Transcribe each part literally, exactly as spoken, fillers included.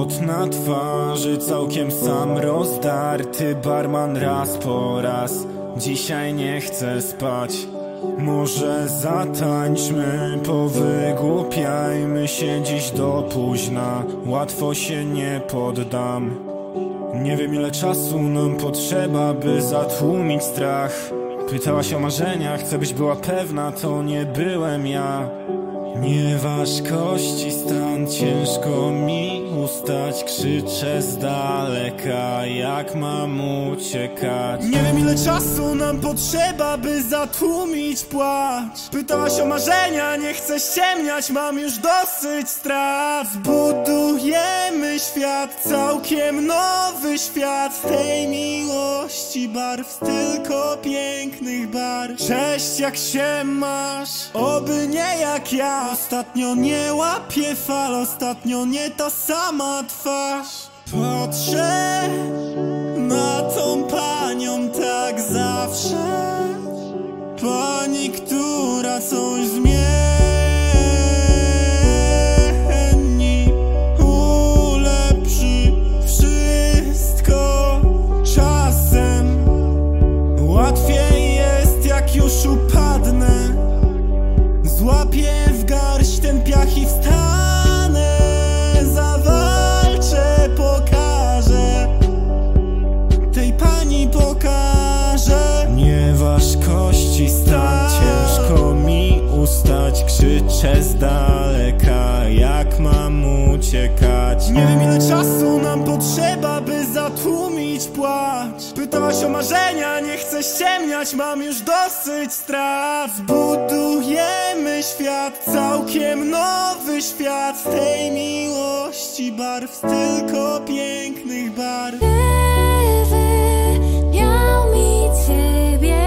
Pot na twarzy, całkiem sam rozdarty. Barman raz po raz, dzisiaj nie chcę spać. Może zatańczmy, powygłupiajmy się dziś do późna. Łatwo się nie poddam. Nie wiem, ile czasu nam potrzeba, by zatłumić strach. Pytałaś o marzenia, chcę byś była pewna, to nie byłem ja. Nie waż kości stan, ciężko mi ustać. Krzyczę z daleka, jak mam uciekać. Nie wiem, ile czasu nam potrzeba, by zatłumić płacz. Pytałaś o marzenia, nie chcę ściemniać, mam już dosyć strat. Zbudujemy świat, całkiem nowy świat. Z tej miłości barw, tylko pięknych barw. Cześć, jak się masz? Oby nie jak ja. Ostatnio nie łapię fal, ostatnio nie ta sama twarz. Patrzę na tą panią tak zawsze. Pani, która coś zmieni, ulepszy wszystko czasem. Łatwiej jest, jak już upadnę. Złapię w garść ten piach i wstanę. Zawalczę, pokażę, tej pani pokażę. Nie waż kości stan, ciężko mi ustać. Krzyczę z daleka, jak mam uciekać. Nie wiem, ile czasu nam potrzeba, by zatłumić płacz. Pytałaś o marzenia, nie chcę ściemniać, mam już dosyć strat. Zbudujemy świat, całkiem nowy świat. Z tej miłości barw, tylko pięknych barw. Gdyby miał mi ciebie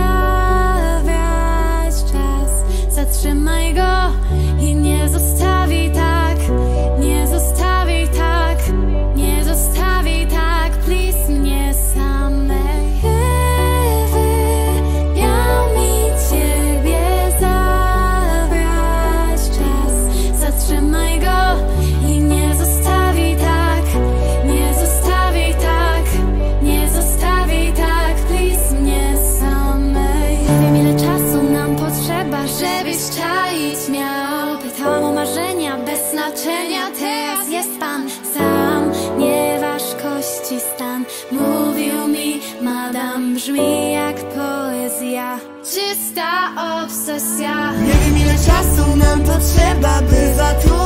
zabrać czas, zatrzymaj go i nie zostawi tak. Nie zostawi tak, nie zostawi tak, please mnie samej. Gdyby miał mi ciebie zabrać czas, zatrzymaj go i nie zostawi tak. Nie zostawi tak, nie zostawi tak, please mnie samej. Nie wiem, ile czasu nam potrzeba, żebyś czaić miał. Pytałam o marzenia bez znaczenia, teraz jest pan sam. Nie waż kości stan, mówił mi madam, brzmi jak poezja, czysta obsesja. Nie wiem, ile czasu nam potrzeba, by zatłumić